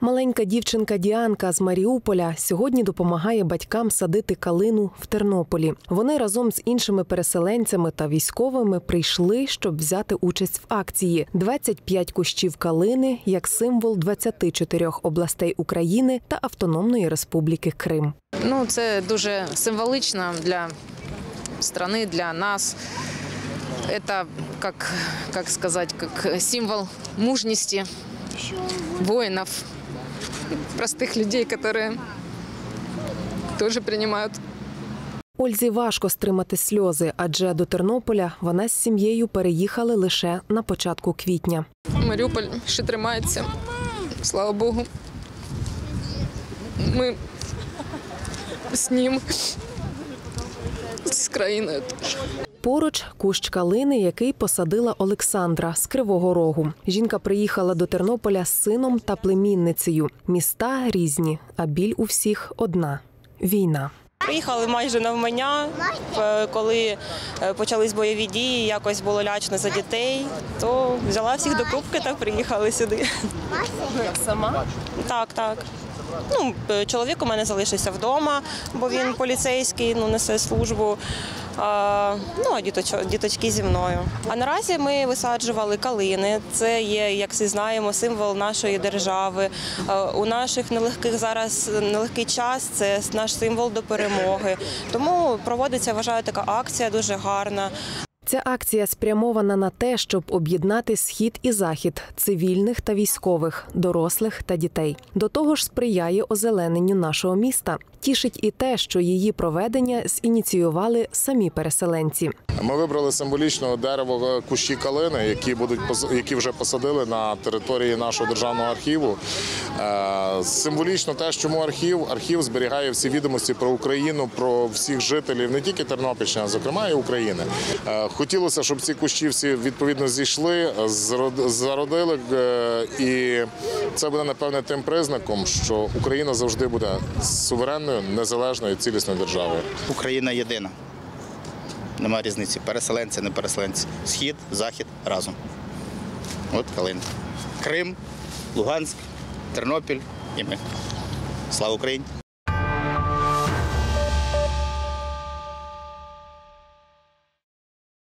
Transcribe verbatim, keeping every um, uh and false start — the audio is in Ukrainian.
Маленька дівчинка Діанка з Маріуполя сьогодні допомагає батькам садити калину в Тернополі. Вони разом з іншими переселенцями та військовими прийшли, щоб взяти участь в акції. двадцять п'ять кущів калини як символ двадцяти чотирьох областей України та Автономної Республіки Крим. Ну, це дуже символично для країни, для нас. Это, как, как сказать, как символ мужности воинов, простых людей, которые тоже принимают. Ользі важко стримати сльози, адже до Тернополя вона з сім'єю переїхали лише на початку квітня. Маріуполь ще тримається, слава Богу. Ми з ним, з країною. Поруч кущ калини, який посадила Олександра з Кривого Рогу. Жінка приїхала до Тернополя з сином та племінницею. Міста різні, а біль у всіх одна – війна. Приїхали майже навмання, коли почались бойові дії, якось було лячно за дітей, то взяла всіх до кубки та приїхали сюди. Сама? Так, так. Ну, чоловік у мене залишився вдома, бо він поліцейський, ну, несе службу. А, ну, а діточки, діточки зі мною. А наразі ми висаджували калини. Це є, як всі знаємо, символ нашої держави. А, у наших нелегких зараз нелегкий час це наш символ до перемоги. Тому проводиться, вважаю, така акція дуже гарна. Ця акція спрямована на те, щоб об'єднати Схід і Захід, цивільних та військових, дорослих та дітей. До того ж сприяє озелененню нашого міста. Тішить і те, що її проведення зініціювали самі переселенці. Ми вибрали символічно дерево кущі калини, які будуть які вже посадили на території нашого державного архіву. Символічно те, чому архів архів зберігає всі відомості про Україну, про всіх жителів не тільки Тернопільщини, а зокрема і України. Хотілося, щоб ці кущі всі відповідно зійшли, зародили, і це буде, напевне, тим признаком, що Україна завжди буде суверенною, незалежною, цілісною державою. Україна єдина. Нема різниці. Переселенці, не переселенці. Схід, Захід разом. От калина. Крим, Луганськ, Тернопіль і ми. Слава Україні!